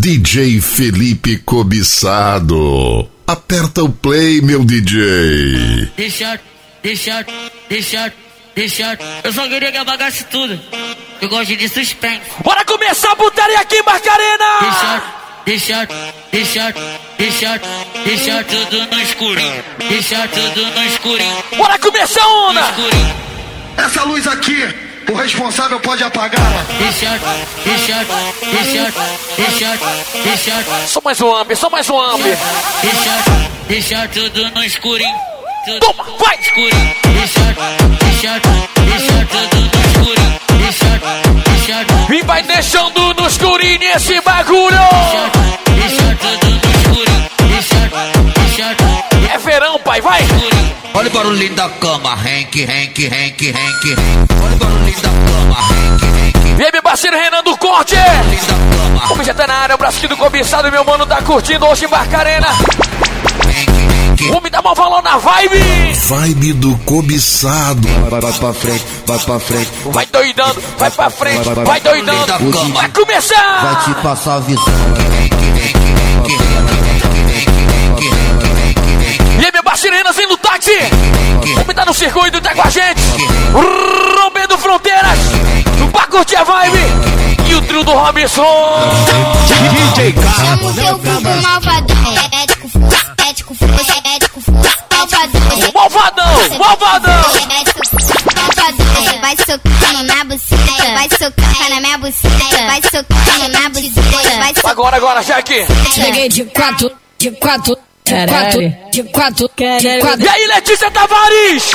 DJ Felipe Cobiçado. Aperta o play, meu DJ. Deixa. Eu só queria que apagasse tudo. Eu gosto de suspense. Bora começar a putaria aqui, Barcarena! Deixa tudo no escurinho. Deixa tudo no escurinho. Bora começar a onda! Essa luz aqui, o responsável pode apagar. Deixa. Só mais um ambi. Deixa tudo no escurinho. Toma, vai! Escurinho. Deixa tudo no escurinho. E vai deixando no escurinho esse bagulho. Deixa tudo no escurinho. É verão, pai, vai! Olha o barulhinho da cama, Henk. Olha o barulhinho da cama, Henk. E aí, meu parceiro Renan do Corte! O bicho tá na área, o braço do Cobiçado, meu mano, tá curtindo hoje em Barcarena. O homem dá mó valor na vibe! Vibe do Cobiçado. Vai pra frente, vai pra frente. Vai doidando, vai pra frente, vai doidando. Vai começar! Vai te passar a visão. E aí, meu parceiro Renan no táxi! O homem tá no circuito, tá com a gente! Rompendo fronteiras! Pra curtir a vibe! E o trio do Robinson! DJ Chama o seu vulgo malvadão. Malvadão! Vai socando na buceta, vai socando na minha buceta, vai socando na buceta. Agora, Jaque! Cheguei de quatro. E aí, Letícia Tavares!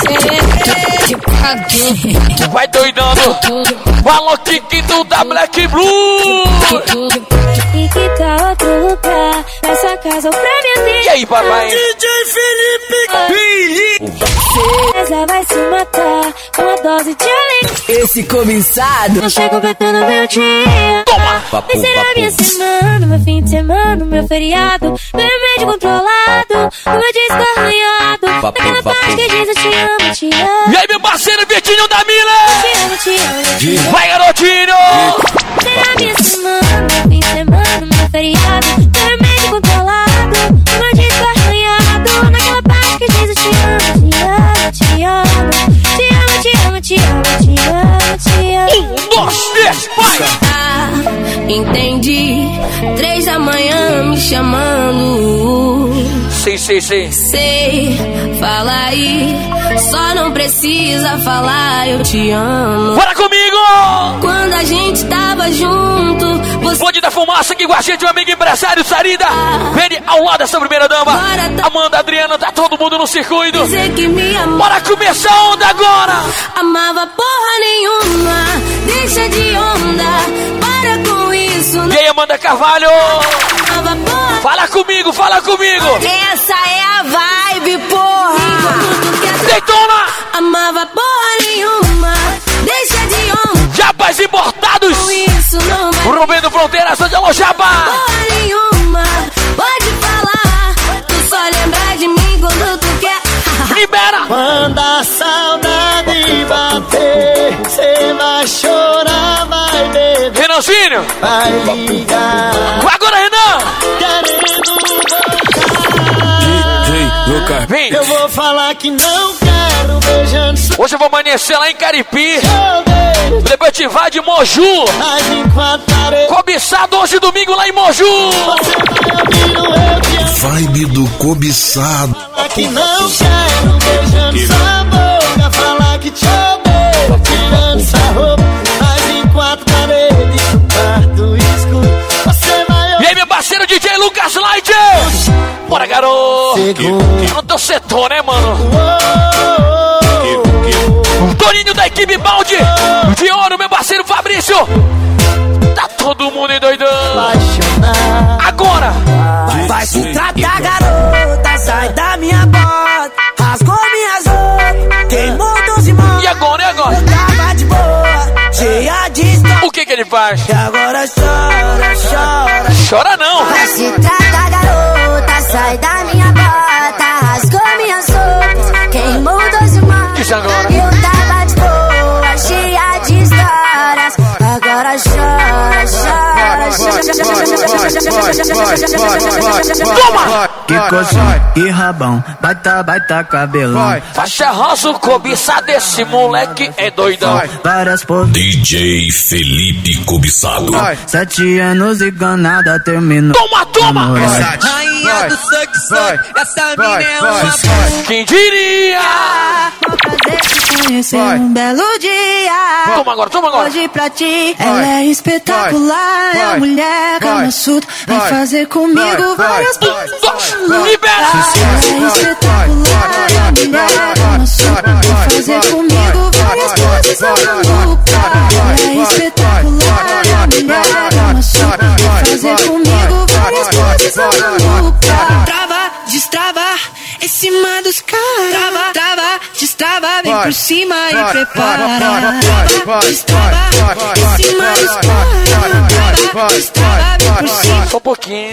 Vai doidando! Falou Kikito da Black Blue! E que tá outro lugar nessa casa pra minha vida. E aí, papai? DJ Felipe! Essa vai se matar com uma dose de alegria. Esse cobiçado Não chego completando meu dia. Toma! Vai ser a minha semana, meu fim de semana, meu feriado, meu remédio controlado, o meu disco arranhado. Naquela parte que diz eu te amo. E aí, meu parceiro Vitinho da Miller! Te amo. Vai, garotinho! Será minha semana, meu fim de semana, meu feriado, meu remédio controlado, o meu disco arranhado. Naquela parte que diz eu te amo. Vai! entendi. 3 da manhã me chamando. Sim. Sei, fala aí. Só não precisa falar, eu te amo. Bora comigo! Quando a gente tava junto, você... Bonde da Fumaça aqui com a gente, o amigo empresário Sarida. Vem ao lado dessa primeira dama. Amanda, Adriana, tá todo mundo no circuito. Dizer que me ama. Bora começar a onda agora! Amava porra nenhuma, deixa de onda, para com isso. E aí, Amanda Carvalho? Amava porra. Fala comigo! Essa é a vibe, porra. Deitona! Amava porra nenhuma, deixa de onda. Jabas importados! Com isso não vai. Rompendo fronteiras, onde alô, Jaba? Porra nenhuma, pode falar. Tu só lembra de mim quando tu quer. Libera! Quando a saudade bater, cê vai chorar, vai beber, Renanzinho! vai ligar, Agora, Renan! querendo voltar. Vem! Eu vou falar que não quero, beijando sua Hoje eu vou amanhecer lá em Caripi. beijo, Depois te vai de Moju. mas enquanto parecer, Cobiçado hoje domingo lá em Moju. você vai ouvir o eu te amo. Vibe do Cobiçado. Falar que não quero, beijando sua boca, falar que te odeio, tirando sua roupa, mas enquanto paredes no quarto escuro, você vai E aí, meu parceiro DJ Lucas Light. Bora, garoto. No teu setor, né, mano? O Toninho da equipe Balde. De ouro, meu parceiro Fabrício. Tá todo mundo endoidando. apaixonar. Agora. Vai se tratar, garota, sai da minha bota. Rasgou minhas roupas, queimou 12 mãos. E agora? Eu tava de boa, cheia de história. O que ele faz? E agora chora. Chora não. Vai se tratar, garota, sai da minha bota, rasgou minhas roupas, queimou 12 mãos. Diz agora. Eu tava de boa, cheia de histórias, agora chora. Toma! Que coxinha, que rabão, baita cabelão. Faixa rosa, cobiçado, esse moleque é doidão. Várias poses. DJ Felipe Cobiçado. 7 anos e ganada terminou. Toma! Rainha do suck, essa mina é uma Quem diria? Vou fazer te conhecer um belo dia. Toma agora. Hoje pra ti, ela é espetacular. É a mulher Kama Sutra. Vai fazer comigo várias poses. Libera! Ela é espetacular. É a mulher Kama Sutra. Vai fazer comigo várias poses maluca. Ela é espetacular. É a mulher Kama Sutra. Vai fazer comigo várias poses maluca. Trava, destrava, em cima dos caras. Trava, destrava, vem por cima e prepara. Trava, destrava, em cima dos caras. Trava, destrava, vem por cima. Só um pouquinho.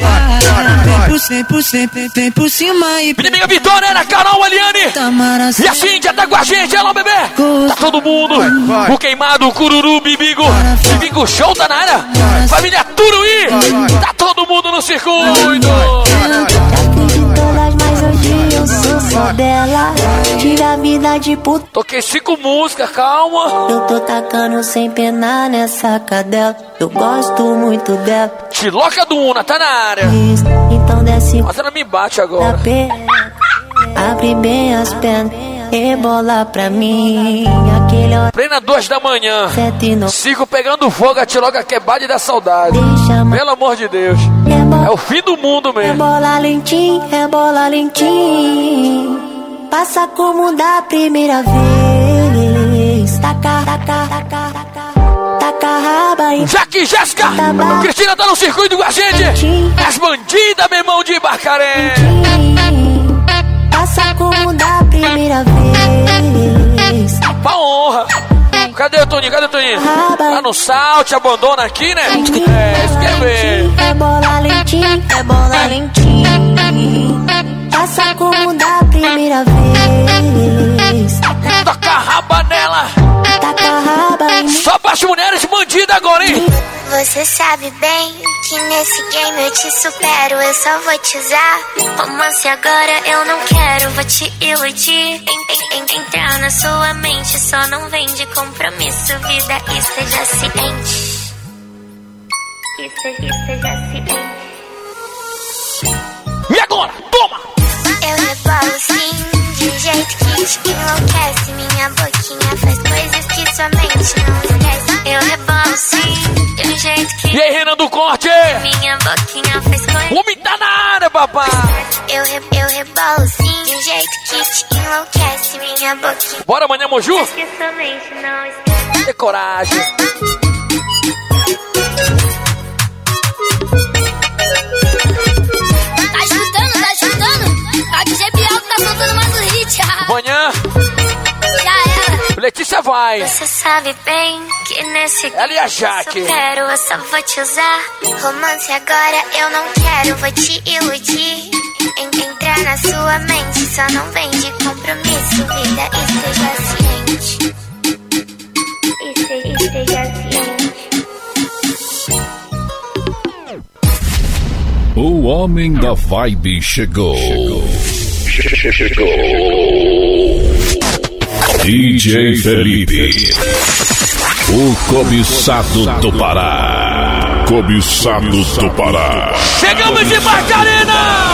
Vem por cima e prepara. Inimiga Vitória, era Carol, Eliane. E a Cíntia tá com a gente, alô bebê. Tá todo mundo. O Queimado, o Cururu, Bibigo. Bibigo Show tá na área. Família Turuí. Tá todo mundo no circuito. Mas hoje eu sou só dela. Tira a vida de puta. Toquei 5 músicas, calma. Eu tô tacando sem pena nessa cadela. Eu gosto muito dela. Tiloca do Una, tá na área. Então desce Mas ela me bate da agora. perna. Abre bem as pernas. Rebola pra mim. Aquele hora Plena 2 da manhã. 7 no. Sigo pegando fogo, a Tiloca que é baile da saudade. Deixa Pelo amor de Deus. É o fim do mundo mesmo. Rebola lentinho. Passa como da primeira vez. Taca a raba em Jaque e Jéssica. Cristina tá no circuito com a gente. As bandidas, meu irmão de Barcaré. Passa como da primeira vez. Pra honra. Cadê o Toninho? Tá no sal, te abandona aqui, né? Isso quer ver. Rebola lentinho. Passa como da primeira vez. Toca a raba nela. Taca a raba em mim. Só para as mulheres bandidas agora, hein? Você sabe bem que nesse game eu te supero. Eu só vou te usar. Romance agora eu não quero. Vou te iludir. Entrar na sua mente. Só não vem de compromisso. Vida, esteja ciente. Esteja ciente. E agora? Toma! Eu rebolo sim, de um jeito que te enlouquece. Minha boquinha faz coisas que sua mente não esquece. Eu rebolo sim, de um jeito que... E aí, Renan do Corte? Minha boquinha faz coisas... O homem tá na área, papai! Eu rebolo sim, de um jeito que te enlouquece. Minha boquinha... Bora amanhã, Moju? que sua mente não esquece. Tem coragem. Tá escutando? A DJ Biel tá soltando mais um hit. Amanhã, Já era. Letícia vai. Você sabe bem que nesse Ela e a Jaque. supero, eu só vou te usar. Romance agora eu não quero, vou te iludir. Entrar na sua mente, só não vem de compromisso. Vida, esteja ciente. Esteja ciente. O homem da vibe chegou. DJ Felipe, o cobiçado do Pará. Cobiçado do Pará. Chegamos de Barcarena!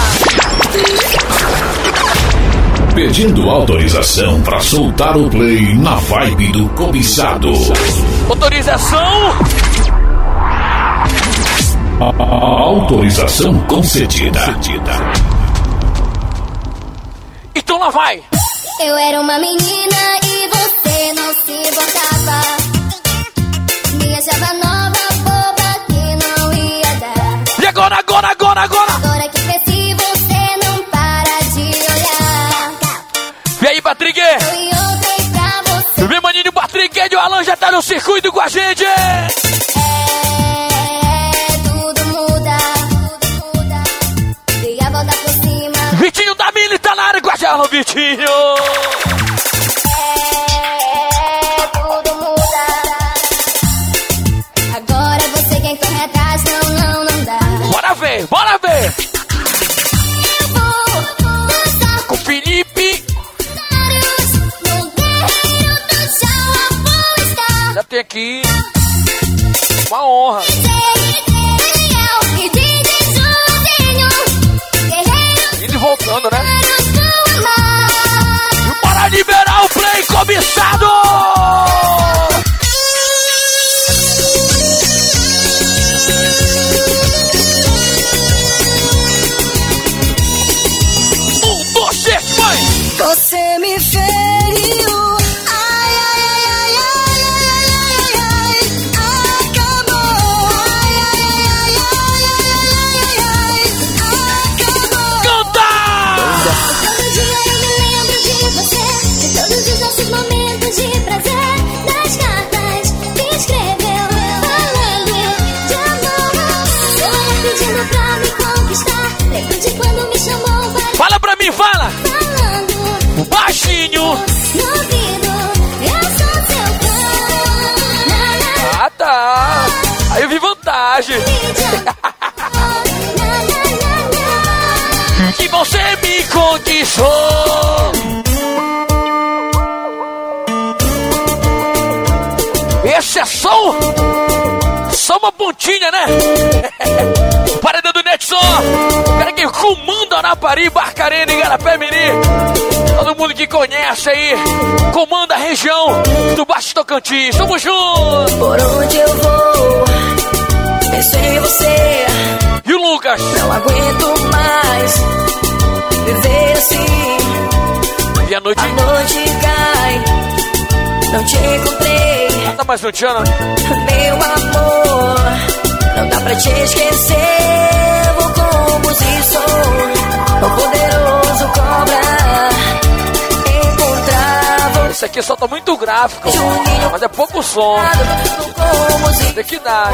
Pedindo autorização para soltar o play na vibe do cobiçado. Autorização? Autorização concedida. Então lá vai. Eu era uma menina e você não se importava. Me achava nova, boba, que não ia dar. E agora? Agora que cresci, você não para de olhar. E aí, Patrick? Eu entrei pra você. Meu maninho Patrick, o Alan já tá no circuito com a gente. Tudo muda. Dei a volta por cima. Vitinho da Mili tá na área com a gente. Alô, Vitinho. Tudo muda. Agora você quem corre atrás, não dá. ver, bora ver. Com o Felipe. Já tem aqui uma honra. Indo e voltando, né? E para liberar o play cobiçado! Você me feriu, ai, ai, ai, ai, ai, ai, ai, acabou, ai, ai, ai, ai, ai, acabou. Canta! Todo dia eu me lembro de você, de todos os nossos momentos de prazer, das cartas que escreveu, falando de amor. Seu olhar pedindo pra me conquistar, lembro de quando me chamou para... Fala pra mim, fala! Baixinho! No ouvido, eu sou seu fã. Ah, tá! Aí eu vi vantagem! Que você me conquistou! Esse é só uma pontinha, né? Paredão do Netson! Cara que comanda Anapari, Barcarena, Igarapé, Mirim. Todo mundo que conhece aí, comanda a região do Baixo Tocantins. Tamo junto! Por onde eu vou, penso em você. E o Lucas? Não aguento mais viver assim. E a noite? A noite cai, não te encontrei. Ah, tá mais noiteando? Meu amor, não dá pra te esquecer. Vou como se sou o poderoso cobra. Esse aqui só tá muito gráfico, mas é pouco som. Tem que dar.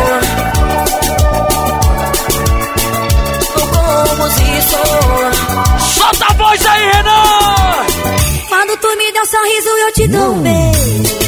Solta a voz aí, Renan! Quando tu me deu um sorriso, eu te dou um beijo.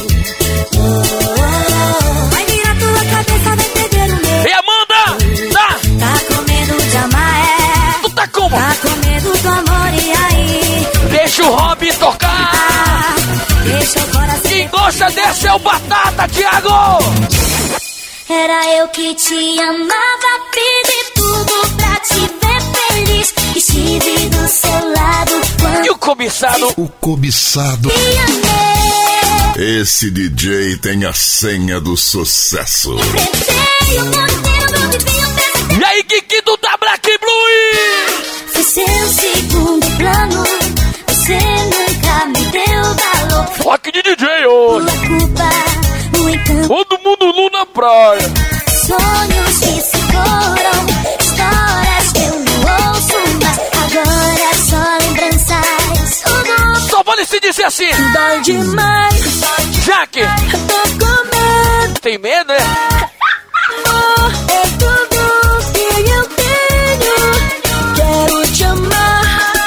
Vai virar tua cabeça, vai perder o meu. E Amanda! Tá com medo de amar, é? Tu tá como? Tá com medo do amor, e aí? Deixa o Robin tocar! Deixa o coração. Quem gosta desse é o Batata, Thiago! Era eu que te amava, pedi tudo pra te ver feliz. Estive do seu lado quando... E o cobiçado? O cobiçado. Me amei. Esse DJ tem a senha do sucesso. E aí, Kikito da Black Blue? Foi seu segundo plano. Você nunca me deu valor. Rock de DJ hoje. Todo mundo nu na praia. Sonhos que se foram, histórias que eu não ouço mais. Agora só lembranças. Só vale se dizer assim. Dói demais. Jaque. Tô com medo. Tem medo, né? Amor, é tudo que eu tenho. Quero te amar.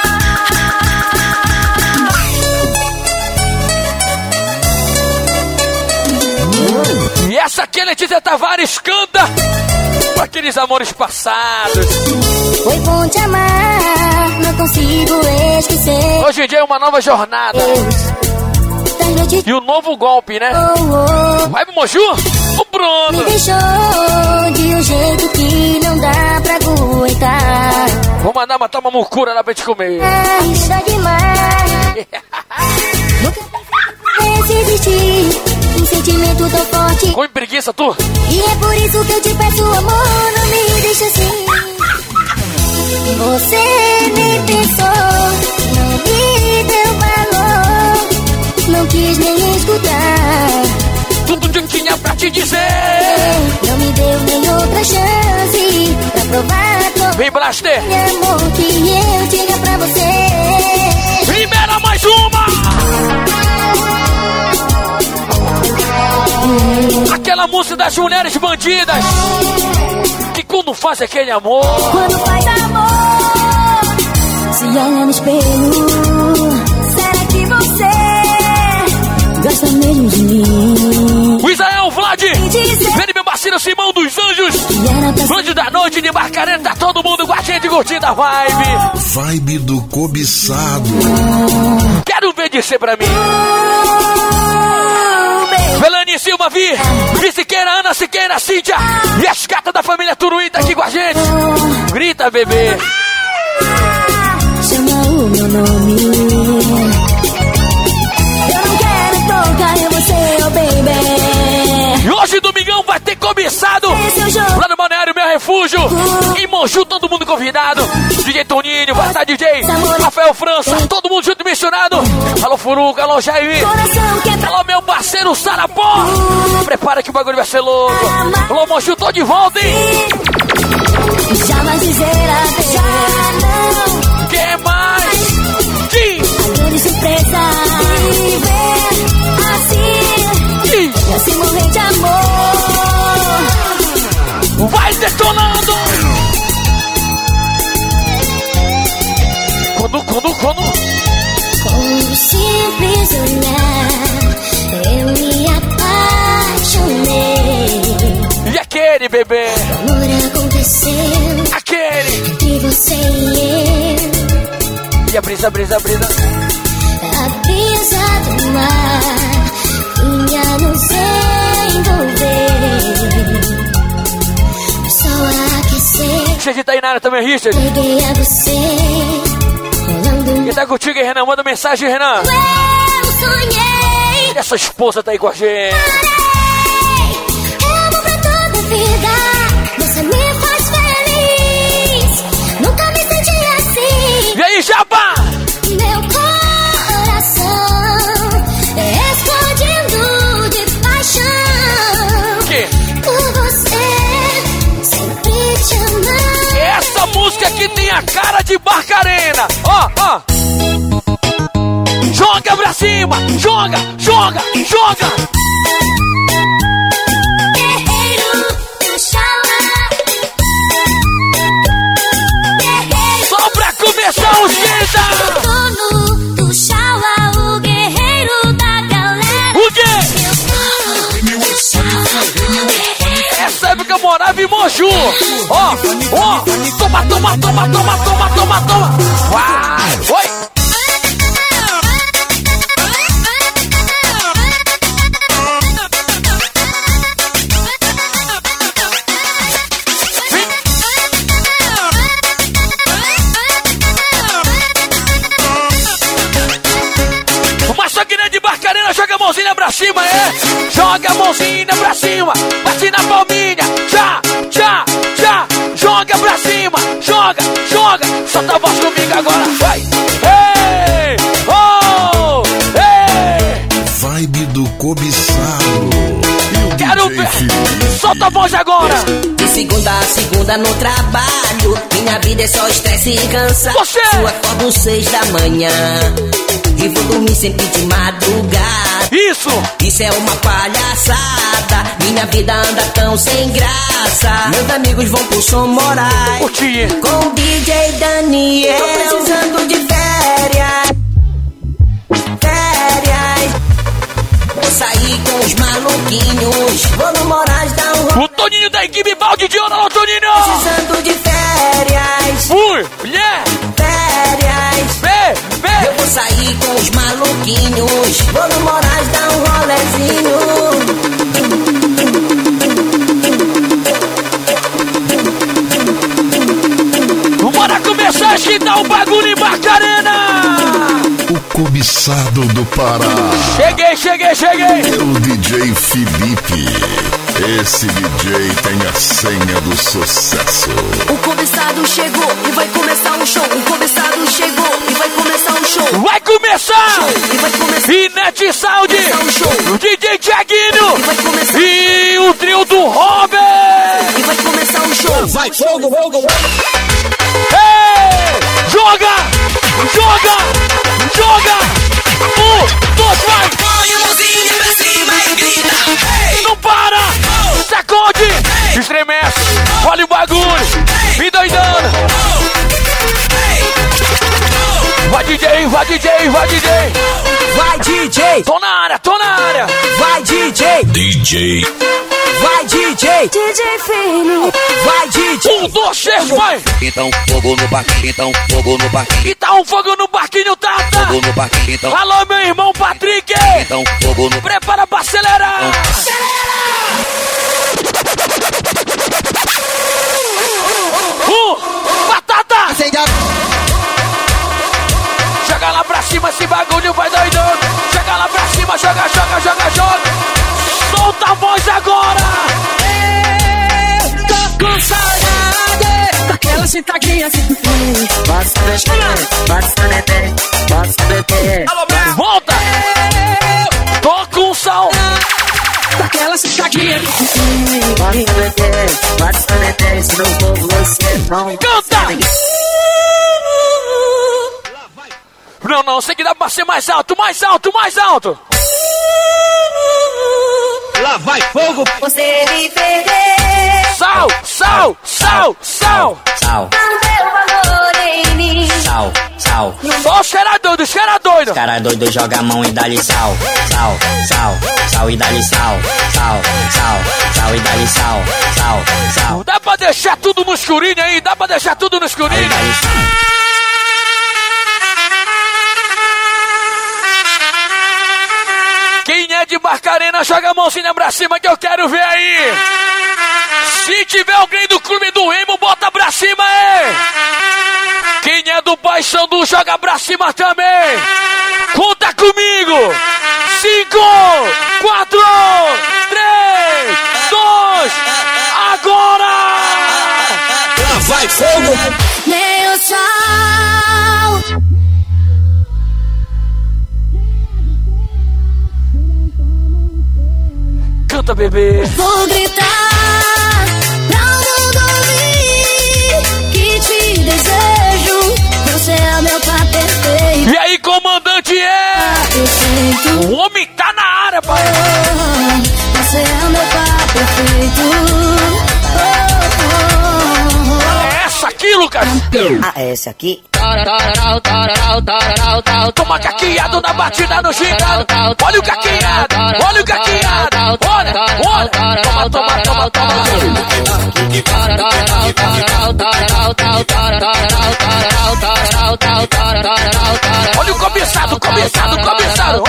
E essa aqui é Letícia Tavares, canta com aqueles amores passados. Foi bom te amar, não consigo esquecer. Hoje em dia é uma nova jornada. E o novo golpe, né? Vai pro Moju? O Bruno. Me deixou de um jeito que não dá pra aguentar. Vou mandar matar uma mucura lá pra gente comer. Isso é demais. Nunca existir um sentimento tão forte. Com preguiça, tu? E é por isso que eu te peço, amor, não me deixa assim. Você me pensou, não me deu valor, não quis nem escutar tudo que eu tinha pra te dizer. Não me deu nem outra chance pra provar todo vem, Blaster, amor que eu tinha pra você. Libera mais uma. Aquela música das mulheres bandidas que quando faz aquele amor, quando faz amor, se olha no espelho, será que você gosta mesmo de mim? O Israel, Vlad, vem meu parceiro Simão dos Anjos. Anjo da noite de Barcarena, tá todo mundo com a gente curtindo a vibe. Vibe do cobiçado. Quero ver de ser pra mim. Belane Silva, Vi Siqueira, Ana Siqueira, Cíntia e as gatas da família Turuí tá aqui com a gente. Grita, bebê. Chama o meu nome. Eu não quero tocar em você, oh baby. E hoje, domingão, vai ter cobiçado lá no Balneário Meu Refúgio. Em Moju, todo mundo convidado. DJ Toninho, vai estar DJ Rafael França, todo mundo junto e misturado. Alô, Furuca, alô, Jair. Alô, meu parceiro Sarapó. Prepara que o bagulho vai ser louco. Alô, Moju, tô de volta, hein? Já vai dizer até já não. Que mais? Grande surpresa. Viver assim. E assim morrer de amor. Vai detonando. Quando? Com um simples olhar, eu me apaixonei. E aquele, bebê? O amor aconteceu. Aquele. Entre você e eu. E a brisa. A brisa do mar vinha nos envolver. O sol aquecer. Richard de Tainara também, Richard. Peguei a você. Rolando. Quem tá contigo aí, Renan? Manda mensagem, Renan. Eu sonhei. E essa esposa tá aí com a gente. Eu amo pra toda a vida. Você me faz feliz. Nunca me senti assim. E aí, Jabá? Meu coração explodindo de paixão. Que? Por você, sempre te amar. Essa música aqui tem a cara de Barcarena. Ó. Joga pra cima. Joga. Guerreiro do Xalá. Só pra começar o esquenta. Dono do Xalá, o guerreiro da galera. O quê? Essa época eu morava em Moju. Ó. Toma. Vai. Oi. Joga a mãozinha pra cima, joga a mãozinha pra cima, bate na palminha, tchá, joga pra cima, joga, solta a voz comigo agora, vai, ei, oh, ei. Vibe do cobiçado. Quero ver, solta a voz agora. De segunda a segunda no trabalho, minha vida é só estresse e cansaço. Você! Eu acordo 6 da manhã e vou dormir sempre de madrugada. Isso é uma palhaçada. Minha vida anda tão sem graça. Meus amigos vão pro Som Moraes com o DJ Daniel. Tô precisando de férias. Vou sair com os maluquinhos. Vou no Moraes dar um rolê. O Toninho da equipe Balde de Ouro, alô Toninho. Precisando de férias. Mulher. Férias. Eu vou sair com os maluquinhos. Vou no Moraes dar um rolezinho. Bora começar a agitar o bagulho em Barcarena. O cobiçado do Pará. Cheguei. O DJ Felipe. Esse DJ tem a senha do sucesso. O cobiçado chegou e vai começar um show. O cobiçado chegou e vai começar um show. Vai começar! E vai começar. Inet Sound, show. O DJ Thiaguinho E vai começar. E o trio do Robert. E vai começar um show. Vai, fogo. Ei! Joga! 1, 2, vai! Põe a mãozinha pra cima e grita. Hey! Não para! Sacode! Estremece! Olha o bagulho! Me doidando! Vai DJ! Vai, DJ! Tô na área! Vai, DJ! DJ Vai, DJ! DJ Fini. Vai, DJ. 1, 2, 3, vai. Então fogo no barquinho, então fogo no barquinho. E tá um fogo no barquinho, Tata. Fogo no barquinho, então. Alô, meu irmão Patrick. Então fogo no. Prepara pra acelerar. Batata. Joga lá pra cima, esse bagulho vai doidando. Joga lá pra cima, joga, joga, joga, joga. Solta a voz agora. Tô com saudade daquela sentadinha assim. Volta. Tô com saudade daquela sentadinha. Canta. Não, não, sei que dá pra ser mais alto, mais alto, mais alto. Lá vai fogo. Você me perdeu. Sal, sal, sal, sal. Sal, Não deu valor em mim. sal, sal. Só o cheira doido, cheira doido. Cara doido, joga a mão e dá-lhe sal. Sal, sal, sal e dá-lhe sal. Sal, sal, sal e dá-lhe sal. Sal, sal. Dá pra deixar tudo no escurinho aí, dá pra deixar tudo no escurinho. Dá-lhe sal. Quem é de Barcarena, joga a mãozinha pra cima que eu quero ver aí. Se tiver alguém do clube do Remo, bota pra cima aí. Quem é do Paissandu, joga pra cima também. Conta comigo. 5, 4, 3, 2, agora. Lá vai fogo. Meu sol. Canta, bebê. Vou gritar pra o mundo ouvir que te desejo. Você é o meu par perfeito. E aí, comandante Perfeito. O homem tá na área, pai. Você é o meu par perfeito. É essa aqui, Lucas. Ah, é esse aqui? Toma caqueado na batida no gigante. Olha o caqueado, olha o caqueado. Olha, olha. Toma, toma, toma, toma. Olha o cobiçado, cobiçado, cobiçado.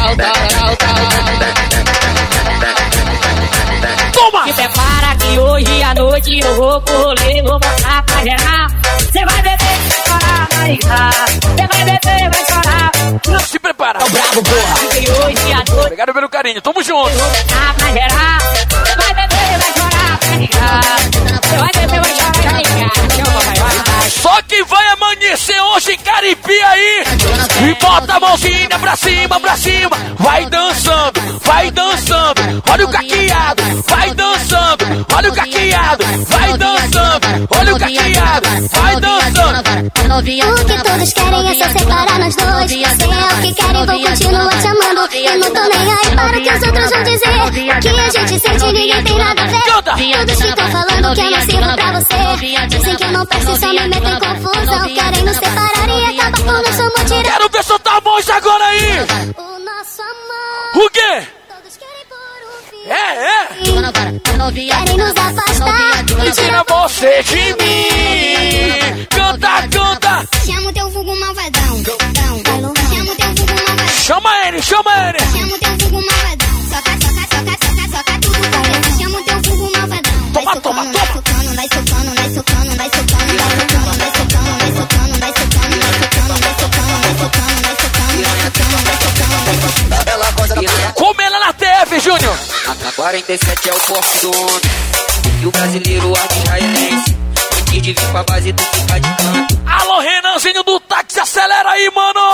Toma! Se prepara que hoje à noite eu vou pro rolê, vou botar pra gerar. Você vai beber, vai chorar, vai rir. Você vai beber, vai chorar. Se prepara. É o brabo, porra. Porque hoje à noite obrigado pelo carinho, tamo junto. eu vou botar pra gerar. Você vai beber, vai chorar, vai rir. Você vai beber, vai chorar, vai rir. Chama, vai. Só que vai amanhecer hoje em Caripi aí. E bota a mãozinha pra cima, pra cima. Vai dançando, vai dançando. Olha o caqueado, vai dançando. Olha o caqueado, vai dançando. Olha o caqueado, vai dançando. O que todos querem é só separar nós dois. Se é o que querem, vou continuar te amando. Eu não tô nem aí para o que os outros vão dizer. O que a gente sente, ninguém tem nada a ver. Todos ficam falando que eu não sirvo pra você. Dizem que eu não presto, só me metem em confusão. Querem nos separar e acabar com o nosso amor direto. Quero ver soltar a voz agora aí. O nosso amor. O quê? Todos querem pôr um fim. Querem nos afastar E tira você de mim. Canta, canta. Chama o teu vulgo malvadão. Chama o teu vulgo malvadão. Chama ele, chama ele. Chama o teu vulgo malvadão. Soca, soca, soca, soca, soca tudo pra dentro. Chama o teu vulgo malvadão. Toma, toma, toma. Vai socando, vai socando, vai socando, vai socando, vai socando, vai socando, vai socando, vai socando, vai socando, vai socando, vai socando, vai socando, vai socando, vai socando. Come ela na TV, Júnior. A 47 é o porte do homem. E o brasileiro israelense. Antes de vir pra base, tu fica de canto. Alô, Renanzinho do táxi, acelera aí, mano.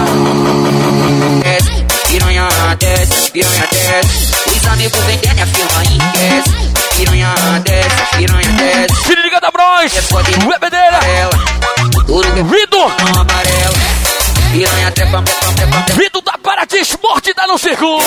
Desce, piranha desce, piranha desce. Os amigos vendendo a firma enriquece. Piranha desce, piranha desce. Se liga da Bros. Bebedeira. Vitor. Amarelo. Piranha trepa, trepa, trepa, trepa. Vitor da Paraty Esporte tá no circuito.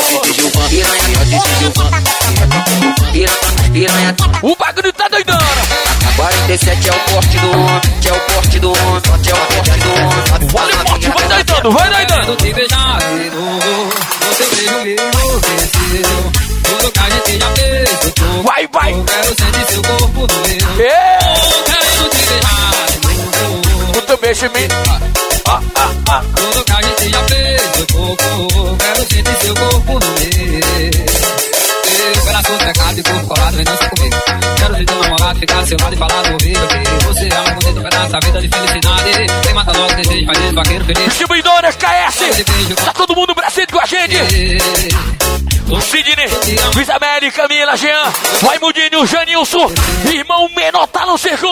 O bagulho tá doidando. A 47 é o porte do homem, que é o porte do homem, que é o porte do homem. Olha o porte, vai doidando, vai doidando. Te beijar de novo, você beijo me enlouqueceu. Tudo que a gente já fez, eu tô Vai, vai. Quero sentir seu corpo no meu. Quero te beijar de novo. Muito beijo em mim. Tudo que a gente já fez, seu corpo. Quero sentir seu corpo no meu. Coração pecado e corpo colado, vem dançar comigo. Quero ser teu namorado, ficar ao seu lado e falar do ouvido que você é um bonito pedaço da vida de felicidade. Quem mata logo desejo, faz esse vaqueiro feliz. Distribuidora KS, tá todo mundo presente com a gente. O Sidney, Luiz América, Camila, Jean, Raimundinho, Janilson, irmão menor tá no circo.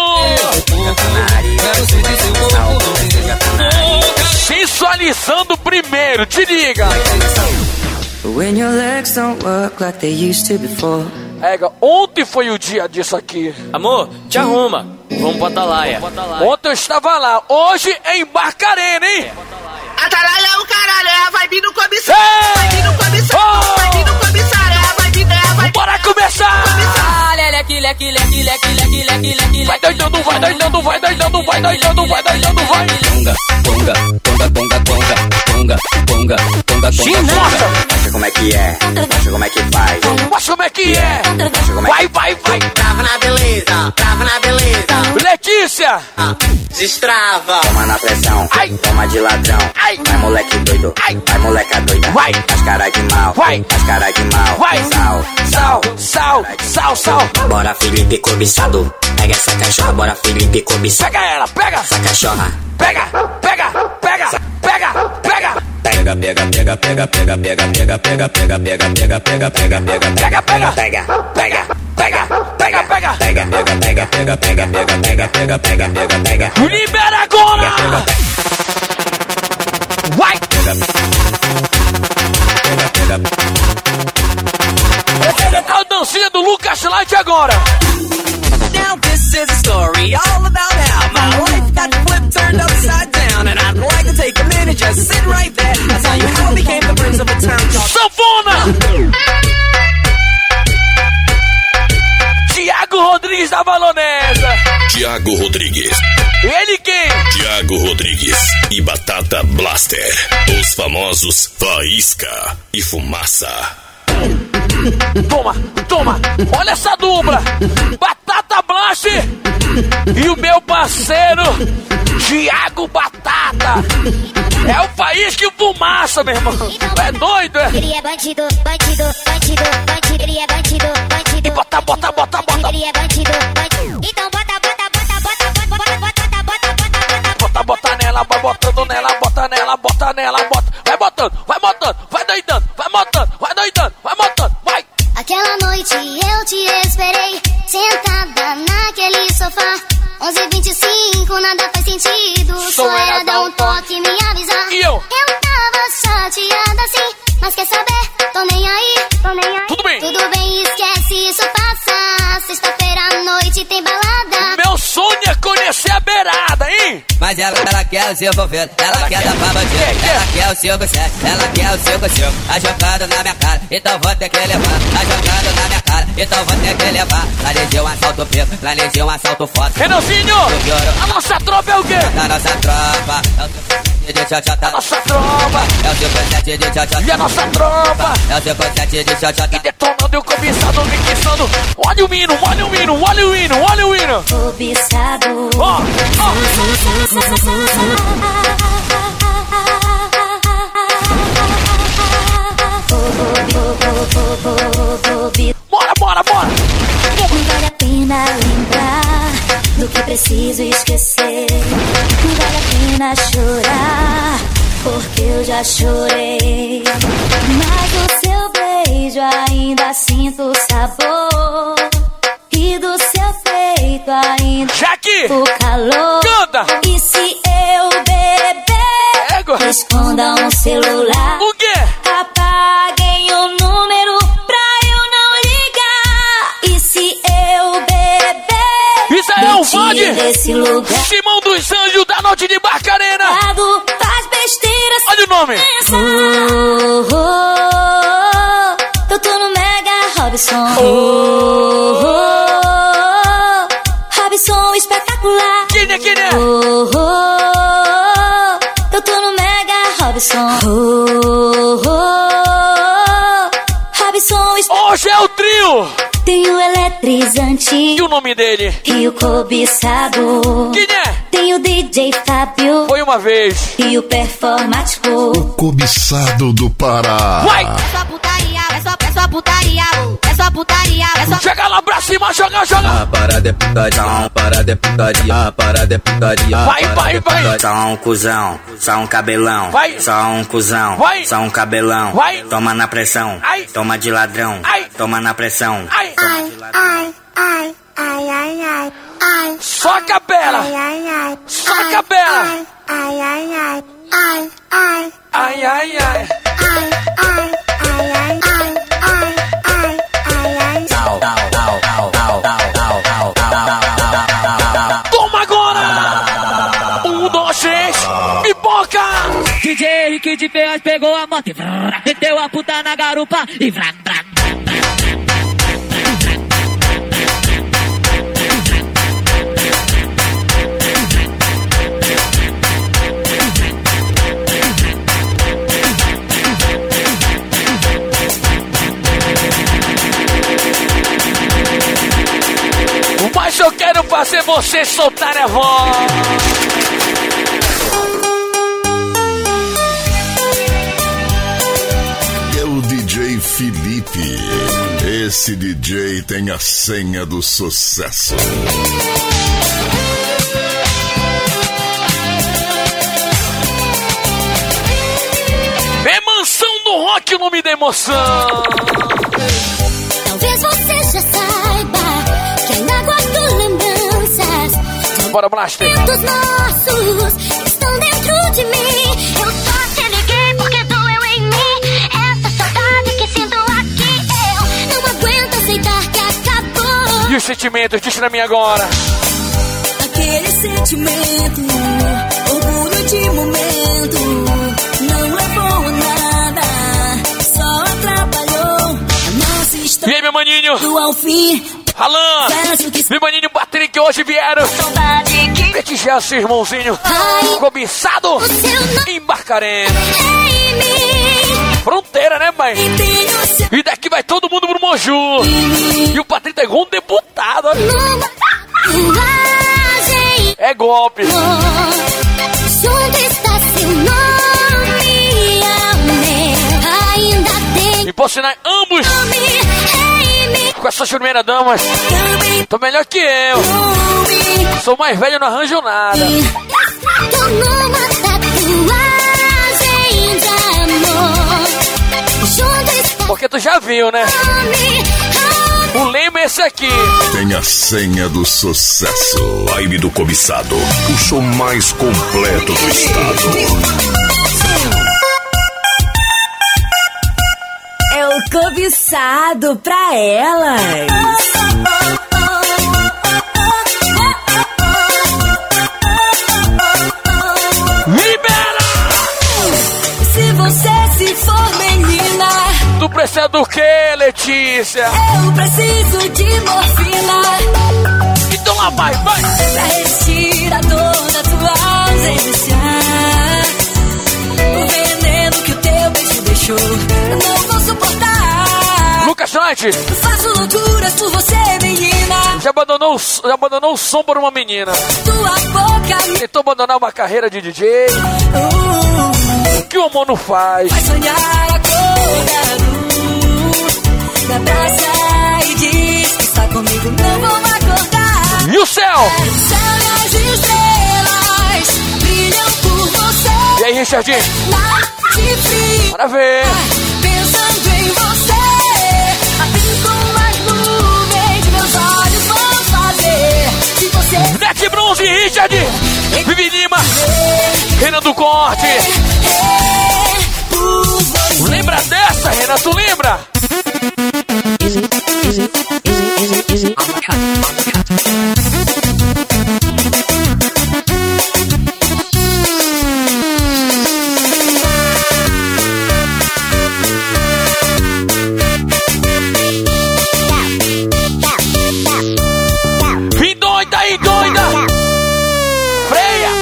Sensualizando primeiro, te liga. When your legs don't work like they used to before. Ontem foi o dia disso aqui. Amor, te arruma. Vamos pra Atalaia. Ontem eu estava lá, hoje é em Barcarena, hein? Atalaia é o caralho, é a vibe do comissário. Vai vir no comissário, vai vir no comissário, é a vibe, é a vibe. Bora começar! Leque. Vai doidando, vai doidando, vai doidando, vai doidando, vai doidando, vai. Ponga. Mostra como é que é, mostra como é que faz. Mostra como é que é. Vai. Trava na beleza. Letícia! Destrava. Toma na pressão, toma de ladrão. Vai moleque doido, vai moleca doida. Vai. Faz cara de mal, faz cara de mal. Vai. Sal. Bora Felipe cobiçado, pega essa cachorra, bora Felipe cobiçado. Pega ela, pega. Essa cachorra. Pega. Libera agora! Vai! A dancinha do Lucas Light agora! Now this is a story all about how my life got flipped, turned upside down, and I'd like to take a minute, just sit right there. I'll tell you how I became the prince of a town called Sanfona! Tiago Rodrigues da Valonesa. Tiago Rodrigues. Ele quem? Tiago Rodrigues e Batata Blaster. Os famosos Faísca e Fumaça. Toma, olha essa dupla, Batata Blaster e o meu parceiro Thiago Batata. É o Faísca e Fumaça, meu irmão. É doido, é? Ele é bandido. Ele é bandido. E bota. Ele é bandido. Então bota. Bota nela, vai botando nela, bota nela, bota. Vai botando, vai doidando, vai montando, vai. Aquela noite eu te esperei, sentada naquele sofá. 11h25, nada faz sentido. Só era dar um toque e me avisar. E eu tava chateada sim, mas quer saber? Tô nem aí. Tudo bem, esquece, isso passa. Sexta-feira à noite tem balada. Meu sonho é conhecer a beirada, hein? Mas ela quer o seu envolvendo, ela quer dar pra bandido, ela quer o 5-7, ela quer o 5-5, tá jogando na minha cara, então vou ter que levar, tá jogando na minha cara, então vou ter que levar. Planejei um assalto preto, planejei um assalto foda. Renanzinho, a nossa tropa é o quê? A nossa tropa é o 5-7 de tchotchota. A nossa tropa é o 5-7 de tchotchota. E a nossa tropa é o 5-7 de tchotchota. E detonando e o cobiçado mixando. Olha o hino. Cobiçado. Bora. Não vale a pena lembrar do que preciso esquecer. Não vale a pena chorar, porque eu já chorei. Mas do seu beijo ainda sinto o sabor, e do seu peito ainda o calor. Canta! E se eu beber, esconda um celular. O quê? Apaguem o número pra eu não ligar. E se eu beber, isso aí é o Vade desse lugar. Simão dos Anjos da Noite de Barcarena. Faz besteiras. Olha o nome. Eu tô no Mega Robson. Robson espetacular. Quem é? Eu tô no Mega Robson. Robson espetacular. Hoje é o trio Tem o eletrizante. E o nome dele? E o cobiçado. Quem é? Tem o DJ Fábio. Foi uma vez. E o performático. O cobiçado do Pará. Vai! É só putaria, é só putaria, é só putaria, é só... Chega lá pra cima, joga! A parada é putaria, a parada é putaria, a parada é putaria. Vai! Só um cuzão, só um cabelão. Vai! Só um cuzão, vai! Só um cabelão. Vai! Toma na pressão, ai! Toma de ladrão, ai! Toma na pressão, ai! Ai, ai, ai, ai, ai, ai, ai. Só a capela! Ai, ai, ai. Só a capela! Ai, ai, ai, ai, ai. Ai, ai, ai. Ai, ai, ai, ai, ai, ai, ai, ai, ai. Toma agora! 1, 2, 3, pipoca! DJ Rick de Ferraz pegou a moto e meteu a puta na garupa e vrá. Mas eu quero fazer você soltar a voz. É o DJ Felipe. Esse DJ tem a senha do sucesso. É Mansão do Rock o nome da emoção. Talvez você já saiba que ainda guardo lembranças. Bora, Blaster. Momentos nossos estão dentro de mim. Eu só te liguei porque doeu em mim. Essa saudade que sinto aqui. Eu não aguento aceitar que acabou. E os sentimentos, diz pra mim agora. Aquele sentimento, orgulho de momento, não levou a nada, só atrapalhou a nossa história. E aí, meu maninho? Ao fim. Alan, meu maninho Patrick, hoje vieram prestigiar seu irmãozinho cobiçado em Barcarena. Fronteira, né, mãe? E daqui vai todo mundo pro Moju. E o Patrick é igual um deputado. É golpe. Junto está seu nome, ainda tem. E por sinal, ambos com essas primeiras damas, tô melhor que eu. Sou mais velho, não arranjo nada. Tô numa tatuagem de amor. Junto está. Porque tu já viu, né? O lema é esse aqui. Tem a senha do sucesso. Vibe do Cobiçado, o show mais completo do estado. É o Cobiçado pra elas. Libera! Se você se for menina, tu precisa do que, Letícia? Eu preciso de morfina. Então lá vai! Pra retirar toda a tua ausência. O veneno que o teu beijo deixou, eu não vou suportar. Lucas Knight! Faço loucuras por você, menina. Já abandonou o som por uma menina. Tua boca tentou abandonar uma carreira de DJ. O que o amor não faz? Vai sonhar acordado. Me abraça e diz que está comigo, não vou acordar. E o céu? O céu e as estrelas brilham por você. E aí, Richardinho? De frio. Bora ver. Pensando em você, assim como as nuvens, meus olhos vão fazer. Se você Neck Bronze, Richard, Vivi Lima, Renan do Corte. Lembra dessa, Renan? Tu lembra? Easy. Vem doida aí, doida! Freia!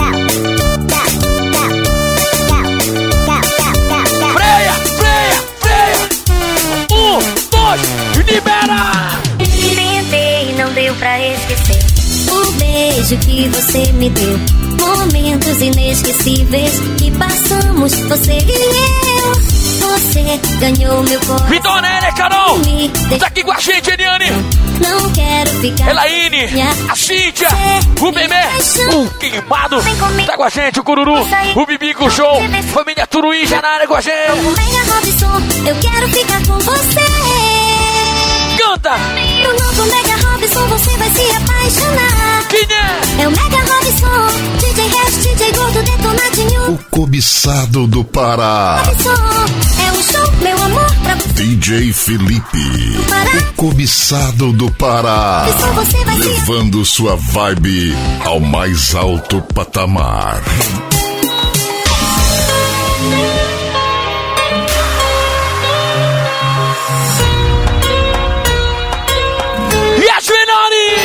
Freia! deu pra esquecer. O beijo que você me deu, momentos inesquecíveis que passamos, você e eu. Você ganhou meu coração. Vitória, Carol! Tá aqui com a gente, Eliane! Não quero ficar. Elaine, a Cíntia, o Bebê, o Queimado, tá com a gente, o Cururu, o Bibico Show, família Turuí já na área com a gente. Mega Robson, eu quero ficar com você. Canta! No novo Mega Robson você vai se apaixonar. Quem é? É o Mega Robson, DJ Hash, DJ Gordo, Detonadinho. O cobiçado do Pará. Robson, é um show, meu amor, pra você. DJ Felipe, o cobiçado do Pará, levando sua vibe ao mais alto patamar. E a Juvenari!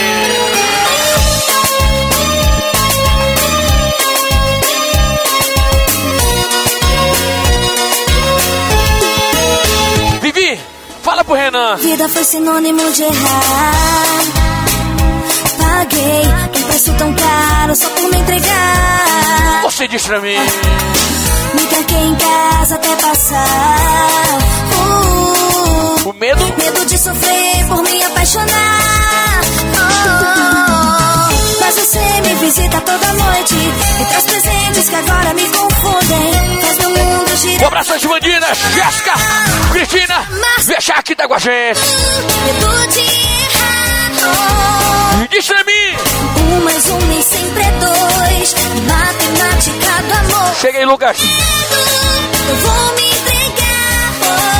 Fala pro Renan. Vida foi sinônimo de errar. Paguei um preço tão caro só por me entregar. Você disse pra mim. Me tranquei em casa até passar. O medo? Medo de sofrer por me apaixonar. Mas você me visita toda noite e traz presentes que agora me confundem. Faz meu mundo girar. Um abraço às bandidas, Jéssica, Cristina, deixar aqui tá com a gente. Medo de errar. Me diz pra mim. 1 mais 1 nem sempre é 2. Matemática do amor. Chega aí, Lucas. Eu vou me entregar.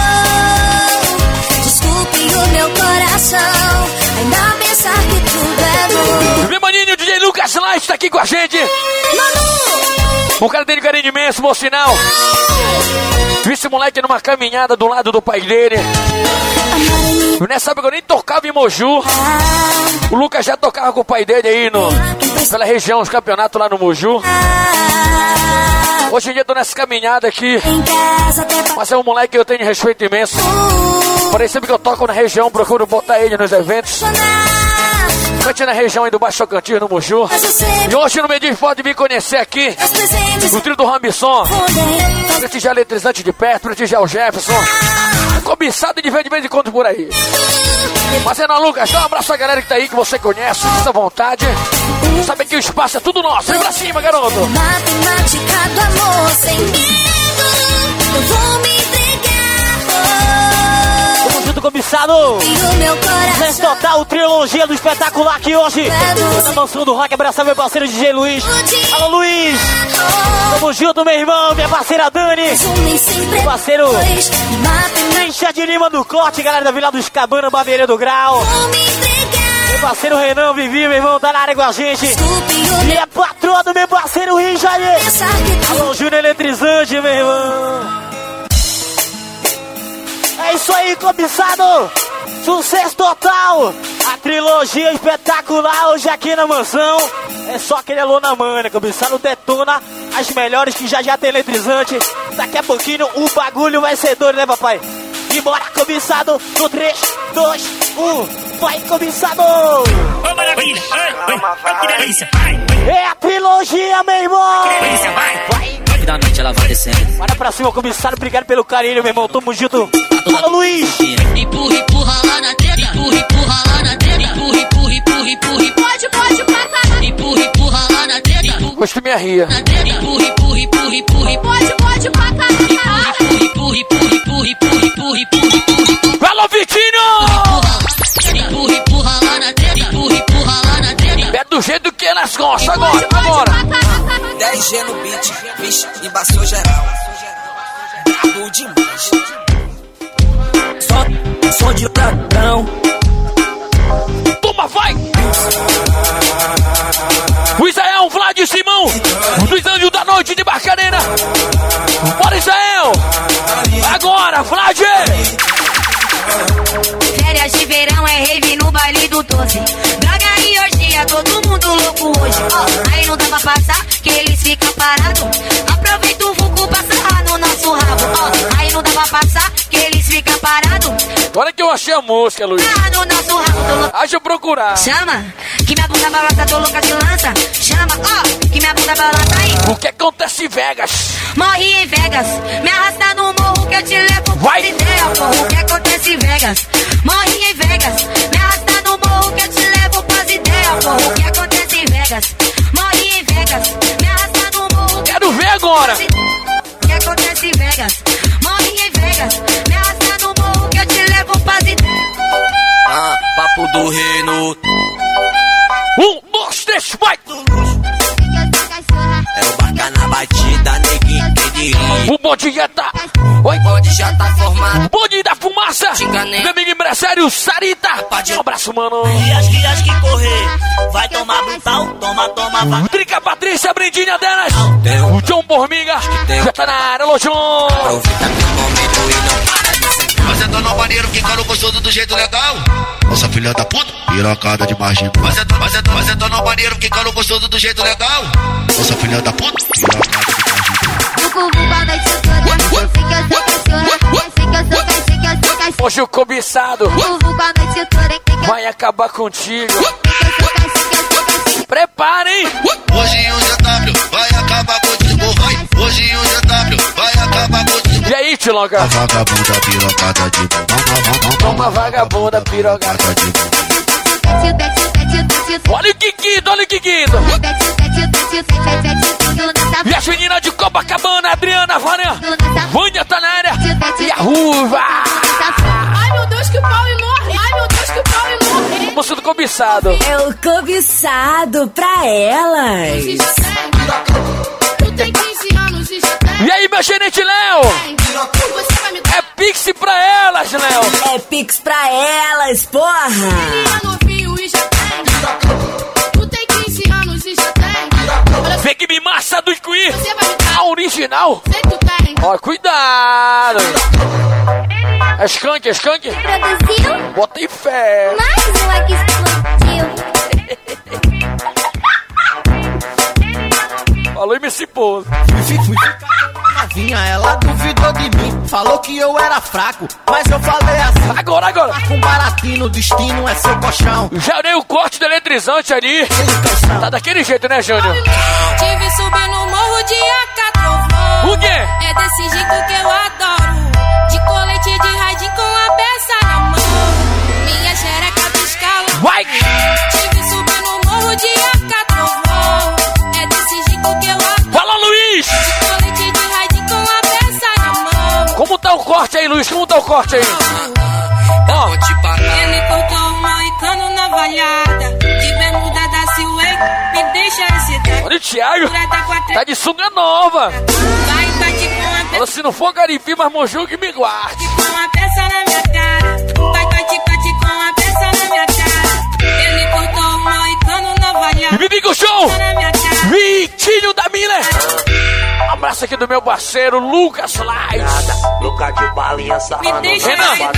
Desculpe o meu coração ainda pensar que tudo é novo. Meu maninho, o DJ Lucas Light tá aqui com a gente. O cara tem carinho imenso, por sinal. Vi esse moleque numa caminhada do lado do pai dele. Nessa época eu nem tocava em Moju. O Lucas já tocava com o pai dele aí pela região, os campeonatos lá no Moju. Hoje em dia eu tô nessa caminhada aqui. Mas é um moleque que eu tenho respeito imenso. Porém, sempre que eu toco na região, procuro botar ele nos eventos. Cante na região aí do Baixo Tocantins, no Moju. E hoje no Medis pode me conhecer aqui no trio do Rambisson. Prestigiar eletrizante de perto, prestigiar o Jefferson. Cobiçado de vez em quando por aí. Mas é na Lucas, dá um abraço à galera que tá aí, que você conhece, fica à vontade. Sabe que o espaço é tudo nosso. Vem pra cima, garoto. Matemática do amor sem medo. Eu vou me entregar. Tamo junto, cobiçado. Nesse total, trilogia do espetacular aqui hoje. Na mansão do rock, abraçar meu parceiro DJ Luiz. Alô, Luiz. Tamo junto, meu irmão, minha parceira Dani. Meu parceiro Deixa de Lima do Corte, galera da Vila dos Cabana, Baveira do Grau. Meu parceiro Renan Vivi, meu irmão, tá na área com a gente. E a patroa do meu parceiro Richard. Alô, Júnior Eletrizante, meu irmão. É isso aí, cobiçado. Sucesso total. A trilogia espetacular hoje aqui na mansão. É só aquele alô na manha, cobiçado detona as melhores que já tem eletrizante. Daqui a pouquinho o bagulho vai ser doido, né, papai? E bora, cobiçado, no 3, 2, 1. Vai, cobiçado! Ô, maravilha! Que delícia! É a trilogia, meu irmão! Que delícia, vai! Da noite ela vai descendo. Bora pra cima, cobiçado, obrigado pelo carinho, meu irmão. Tamo junto. Fala, Luiz! Empurra, empurra lá na treta. Empurra, empurra lá na treta. Empurra, empurra, empurra, empurra. Pode, passa. Empurra, empurra lá na treta. Gosto minha ria. Empurra, empurra, empurra, empurra. Pode, passa. Empurra, empurra, empurra, empurra, empurra, empurra. Alô, Vitinho! Empurra, empurra lá na treta. Empurra, empurra lá na treta. É do jeito que é nas costas, agora. 10G no beat, vixe, embaçou geral. Brabo demais. Só de ladrão. Toma, vai! O Israel, Vlad e Simão, dos Anjos da Noite de Barcarena. Bora, Israel! Agora, Vlad! Férias de verão é rave no baile do 12. Droga e orgia, todo mundo louco hoje. Aí não dá pra passar, que eles ficam parados. Aproveita o vulco pra sarrar no nosso rabo. Aí não dá pra passar, que eles ficam parados. Olha que eu achei a música, Luiz. No nosso rabo, deixa eu procurar. Chama, que minha bunda balança, tô louca de lança. Chama, ó, que minha bunda balança aí. O que acontece em Vegas? Morri em Vegas, me arrasta no morro que eu te levo pras ideias, porra. O que acontece em Vegas? Morri em Vegas, me arrasta no morro que eu te levo pras ideias, porra. O que acontece em Vegas? Morri em Vegas, me arrasta no morro. Quero ver agora. O que acontece em Vegas? Morri em Vegas, me arrasta no morro que eu te levo pras ideias. Papo do reino. 1, 2, 3, vai! É o barca na batida, neguinho, quem diria? O bonde já tá. Oi? O bonde já tá formado. Bonde da fumaça. Meu amigo empresário Sarita. Um abraço, mano. Rias que correr. Vai tomar brutal, toma, vai. Trica Patrícia, Brendinha delas. O John Formiga. Já tá na área, alô, John. Aproveita meu momento e não para de sentar. Mas é dona maneiro que caro gostoso do jeito legal. Nossa filha da puta, pirocada de margem. Mas é dona maneiro que caro gostoso do jeito legal. Nossa filha da puta, pirocada de margem. Hoje o cobiçado vai acabar contigo. Preparem. Hoje o GW vai acabar contigo, vai. Hoje o GW vai acabar contigo. E aí, Tilonga? A vagabunda pirocada de bom. Uma vagabunda pirocada de bom. Olha o Kikito, olha o Kikito. E as meninas de Copacabana, Adriana, Vânia tá na área. E a Ruva. Ai, meu Deus, que pau enorme. Ai, meu Deus, que pau enorme. Moço do cobiçado. É o cobiçado pra elas. Tu tem 15 anos e já tem. E aí, meu gerente Léo? É Pix pra elas, Léo. É Pix pra elas, porra. Ele é novinho e já tem. Tu tem 15 anos e já tem. Vem que me massa do Squid. A original. Sei que tu tem. Ó, cuidado. É skunk, é skunk. Produziu? Bota em fé. Mais uma que explodiu. Falou e me cipou. Fui novinha, ela duvidou de mim. Falou que eu era fraco, mas eu falei assim. Agora. Com baratinho, o destino é seu colchão. Já dei o corte do eletrizante ali. Tá daquele jeito, né, Júnior? Tive subir no morro de Acatrovão. O quê? É desse jeito que eu adoro. De colete de radinho com a peça na mão. Minha xereca piscava. Vai! Tive subir no morro de Acatrovão. É desse jeito que eu adoro. Fala, Luiz! De colete de radinho com a peça na mão. Como tá o corte aí, Luiz? Como tá o corte aí? Ó. Ele cortou o moicano na valhada. De bermuda da Silway, me deixa excitar. Olha o Thiago. Tá de sunga nova. Fala, se não for Garipi, mas Moju que me guarde. Com a peça na minha cara. Vai, com a peça na minha cara. Ele cortou o moicano na valhada. Bibigo Show! Vitinho da Miller! Um abraço aqui do meu parceiro Lucas Lies. Lucas de balinha, sarrando. Renan!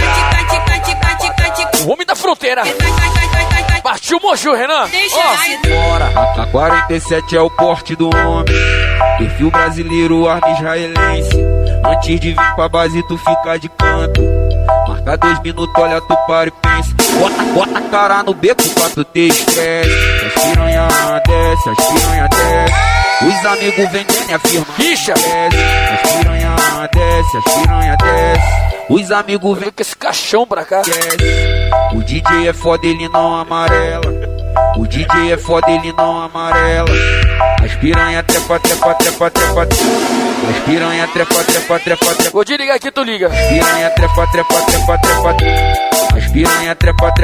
O homem da fronteira. Partiu Moju, Renan. Ó. A 47 é o porte do homem. Perfil brasileiro, arma israelense. Antes de vir pra base, tu fica de canto. Marca 2 minutos, olha, tu para e pensa. Bota a cara no beco pra tu ter estresse. As piranha desce, as piranha desce. Os amigos vendendo e a firma Richa. desce. As piranha desce, as piranha desce. Os amigos vêm com esse caixão pra cá. O DJ é foda, ele não amarela. O DJ é foda, ele não amarela. As piranha trepa. As piranha trepa. Vou te ligar aqui, tu liga. As piranha trepa. As piranha trepa.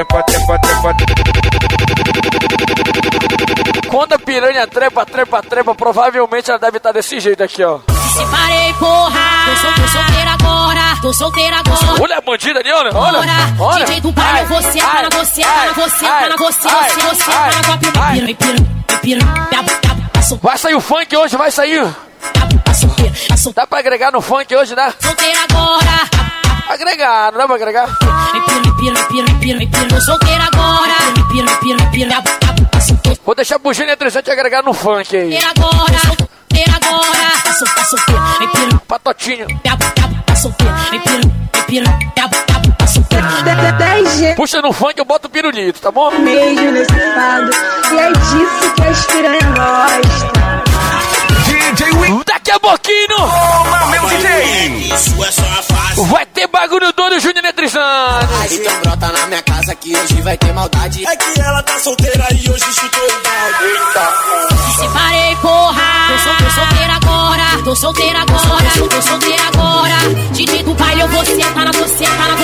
Quando a piranha trepa, provavelmente ela deve estar desse jeito aqui, ó. Separei, porra. Tô solteira agora. Olha a bandida ali, olha. DJ do baile, você, para você. Vai sair o funk hoje, vai sair. Dá pra agregar no funk hoje, né? Solteira agora. Agregar, não dá pra agregar? Tô solteira agora. Vou deixar pro Gênio 300 agregar no funk aí. solteira agora. Tá solteira, vem piru. Patotinho. Tá solteira, vem piru. Tá solteira. Puxa no funk, eu boto o pirulito, tá bom? Mesmo nesse estado, e é disso que as piranha gosta. Daqui a pouquinho, meu DJ. Isso é só a fase. Vai ter bagulho todo, Júnior Eletrizante. Então brota na minha casa que hoje vai ter maldade. É que ela tá solteira e hoje chutou o balde. Me separei, porra. Tô solteira agora. Tô solteira agora. DJ do baile, eu vou sentar na você.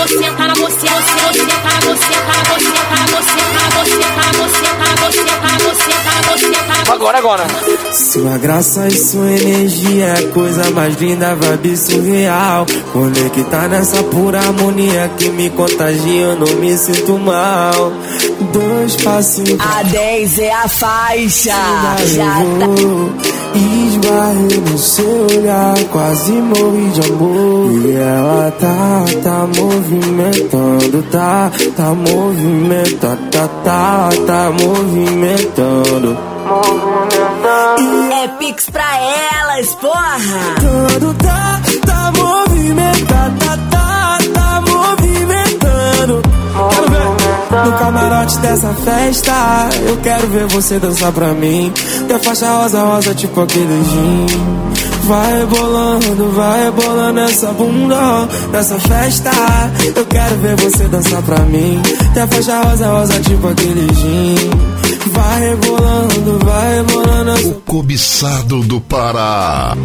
Agora. Sua graça e sua energia é a coisa mais linda, vibe surreal. Conectar nessa pura harmonia que me contagia, eu não me sinto mal. 2 passinhos. A 10 é a faixa. Já esbarrei no seu olhar, quase morri de amor. E ela tá movimentando, tá movimentando. É pix pra elas, porra. Tudo tá movimentando, tá movimentando. Quero ver no camarote dessa festa. Eu quero ver você dançar pra mim. Tem faixa rosa, tipo aquele gin. Vai rebolando essa bunda nessa festa. Eu quero ver você dançar pra mim. Tem faixa rosa, tipo aquele gin. Vai rebolando. O cobiçado do Pará.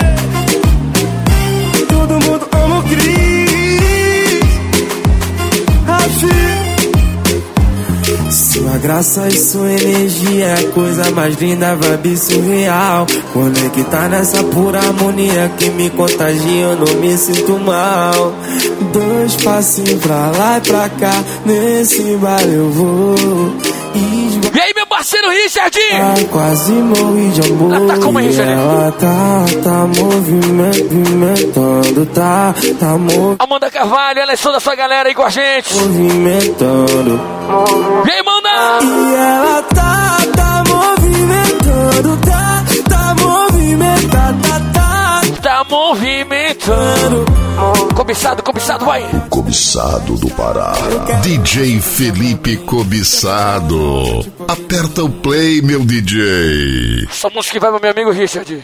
Todo mundo ama o Cris. Rafi. Sua graça e sua energia é a coisa mais linda, vibe surreal. Conectar nessa pura harmonia que me contagia, eu não me sinto mal. 2 passinhos pra lá e pra cá, nesse baile eu vou. E aí, meu parceiro Richard? Quase morri de amor. Tá como, Richard? Ela tá movimentando, tá Amanda Carvalho, ela é só da sua galera aí com a gente. Movimentando. E aí, Amanda? E ela tá movimentando, tá movimentando. Cobiçado, vai. Cobiçado do Pará. DJ Felipe Cobiçado. Aperta o play, meu DJ. Essa música que vai pro meu amigo Richard.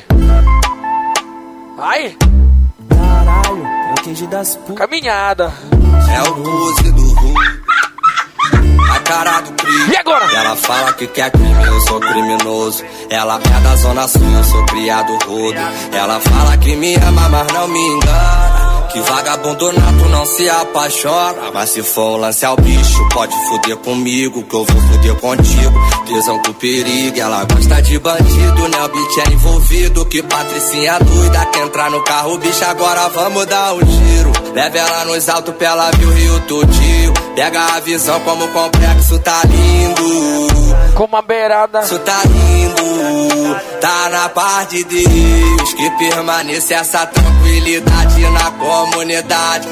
Ai. Caralho, é o Kenji das putas. Caminhada. É o Muzi do Ru. A cara do crime. E agora? Ela fala que quer crime, eu sou criminoso. Ela é da zona sul, eu sou criado rodo. Ela fala que me ama, mas não me engana. Que vagabundo nato não se apaixona. Mas se for um lance ao bicho, pode fuder comigo, que eu vou fuder contigo. Tesão com perigo, ela gosta de bandido, né? O bitch é envolvido. Que patricinha doida, quer entrar no carro, bicho, agora vamos dar um giro. Leva ela nos altos pra ela ver o Rio Todinho. Pega a visão como o complexo tá lindo. Como a beirada. Isso tá lindo, tá na paz de Deus. Que permaneça essa tranquilidade na comunidade.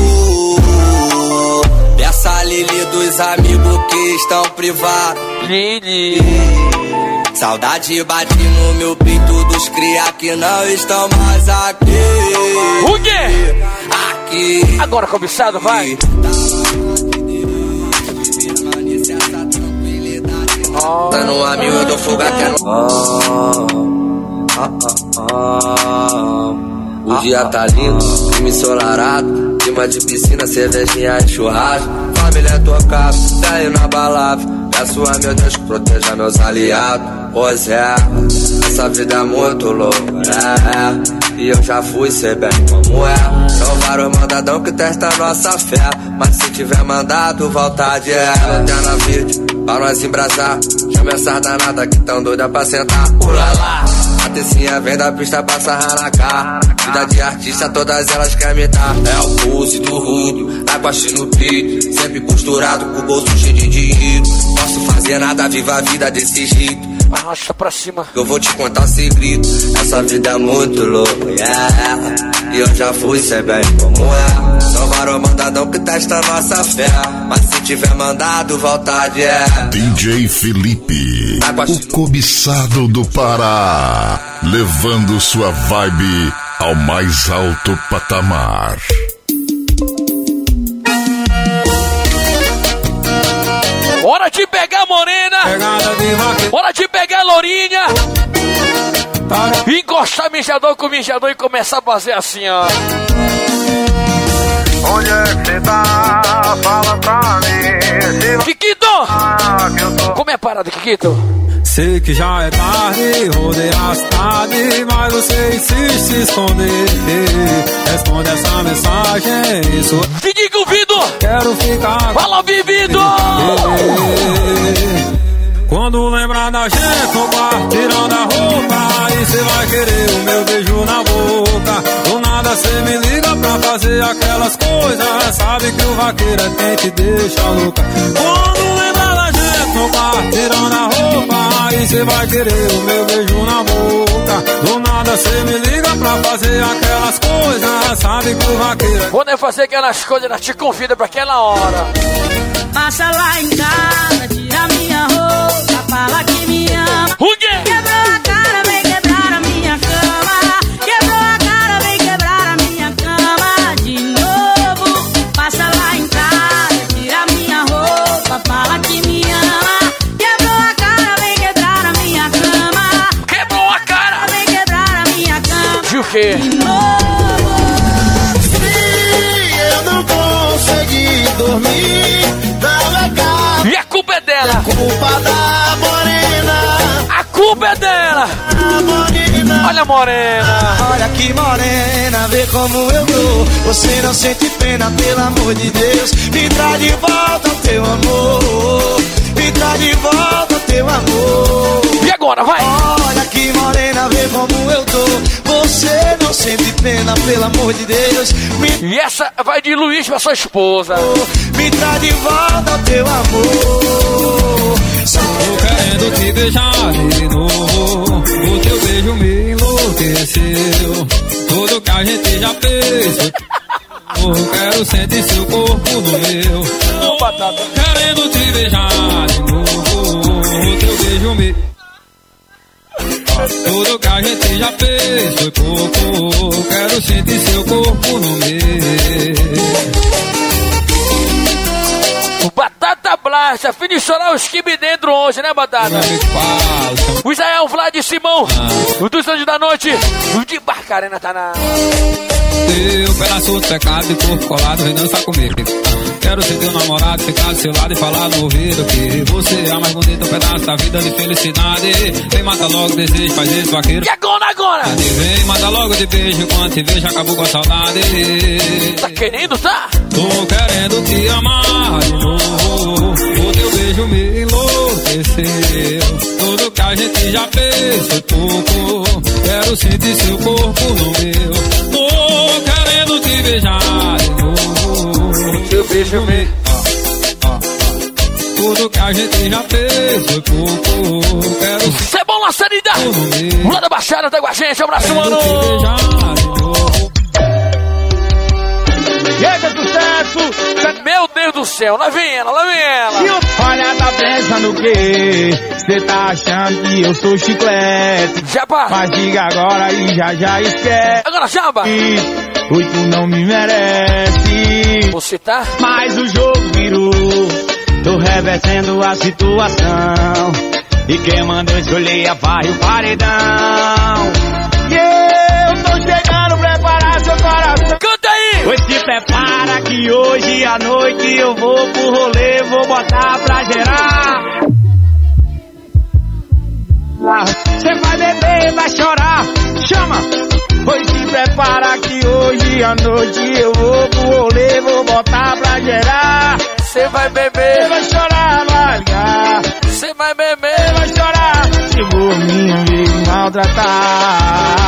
Peça Lili dos amigos que estão privados. Lili. Saudade bate no meu peito dos cria que não estão mais aqui. O quê? Aqui. Agora, cobiçado, vai. Tá no amigo do fuga que é O dia tá lindo, time ensolarado. Clima de piscina, cervejinha e churrasco. Família tocada, daí na balada. Peço a meu Deus que proteja meus aliados. Pois é, essa vida é muito louca, e eu já fui, sei bem como é. São vários mandadão que testam nossa fé. Mas se tiver mandado, volta de lanterna verde pra nós embrasar. Chama essa danada que tão doida pra sentar. Pula lá, a tecinha vem da pista pra sarrar na cara. Vida de artista, todas elas querem me dar. É o pulse do rudo, água no peito. Sempre costurado, com o bolso cheio de dinheiro. Posso fazer nada, viva a vida desse jeito. Arrasta pra cima. Eu vou te contar um segredo. Essa vida é muito louca, E eu já fui, sei bem como é. São vários mandadão que testa nossa fé. Mas se tiver mandado, vontade é. DJ Felipe, o cobiçado do Pará, levando sua vibe ao mais alto patamar. Hora de pegar a morena, hora de pegar a lourinha, encostar mijador com mijador e começar a fazer assim, ó. Onde é que você tá? Fala pra mim. Kikito! Como é a parada, Kikito? Sei que já é tarde, rodei a cidade, mas você insiste em esconder. Responde essa mensagem, isso. Te digo, Vido! Quero ficar. Fala, Vivido! Quando lembrar da gente no bar, tirando a roupa, aí cê vai querer o meu beijo na boca. Do nada cê me liga pra fazer aquelas coisas, sabe que o vaqueiro é quem te deixa louca. Quando lembrar da gente no bar, tirando a roupa, aí cê vai querer o meu beijo na boca. Do nada cê me liga pra fazer aquelas coisas, sabe que o vaqueiro é... Quando eu fazer aquelas coisas, ela te convida pra aquela hora. Passa lá em casa, tira minha roupa, fala que me ama. O quê? Quebrou a cara, vem quebrar a minha cama. Quebrou a cara, vem quebrar a minha cama de novo. Passa lá em casa, tira minha roupa, fala que me ama. Quebrou a cara, vem quebrar a minha cama. Quebrou a cara, vem quebrar a minha cama de o quê? de novo. Se eu não consegui dormir, e a culpa é dela. A culpa da morena. A culpa é dela. Morena. Olha a morena. Olha que morena, vê como eu tô. Você não sente pena, pelo amor de Deus. Me traz de volta o teu amor. Me traz de volta o teu amor. E agora, vai. Olha que morena, vê como eu tô. Você não sente pena, pelo amor de Deus. E essa vai de Luiz pra sua esposa. Me traz de volta o teu amor. Tô querendo te beijar de novo. O teu beijo me enlouqueceu. Tudo que a gente já fez. Eu quero sentir seu corpo no meu. Tô querendo te beijar de novo. O teu beijo me... Tudo que a gente já fez foi pouco. Quero sentir seu corpo no meu. Batata Blasta, finishorar os kibe dentro hoje, né, Batata? O Israel, Vlad e Simão, o dos Anjos da Noite, o de Barcarena tá na... Teu pedaço de pecado e corpo colado, vem dançar comigo. Quero ser teu namorado, ficar do seu lado e falar no ouvido que você é a mais bonita pedaço da vida de felicidade. Vem, mata logo, desejo, faz esse vaqueiro. E agora? Vem, manda logo de beijo, quando te vejo acabou com a saudade. Tá querendo, tá? Tô querendo te amar de novo. O teu beijo me enlouqueceu. Tudo que a gente já fez foi pouco. Quero sentir seu corpo no meu. Tô querendo te beijar de novo. Teu beijo me... Tudo que a gente já fez foi pouco. Quero Cebola Sanida, lá da Baixada tá com a gente. Abraço, mano. Chega sucesso! Meu Deus do céu, lá vem ela. Olha, tá pensando o quê? Cê tá achando que eu sou chiclete? Jaba! Mas diga agora e já esquece. Agora, Jaba! Hoje tu não me merece. Você tá? Mas o jogo virou. Tô revertendo a situação. E quem mandou escolher a barra e o paredão. E eu tô chegando, preparar seu coração. Canta aí! Pois se prepara que hoje à noite eu vou pro rolê, vou botar pra gerar. Cê vai beber, vai chorar, chama. Pois se prepara que hoje à noite eu vou pro rolê, vou botar pra gerar. Cê vai beber, vai chorar, vai ligar. Cê vai beber, vai chorar. Se por mim me maltratar.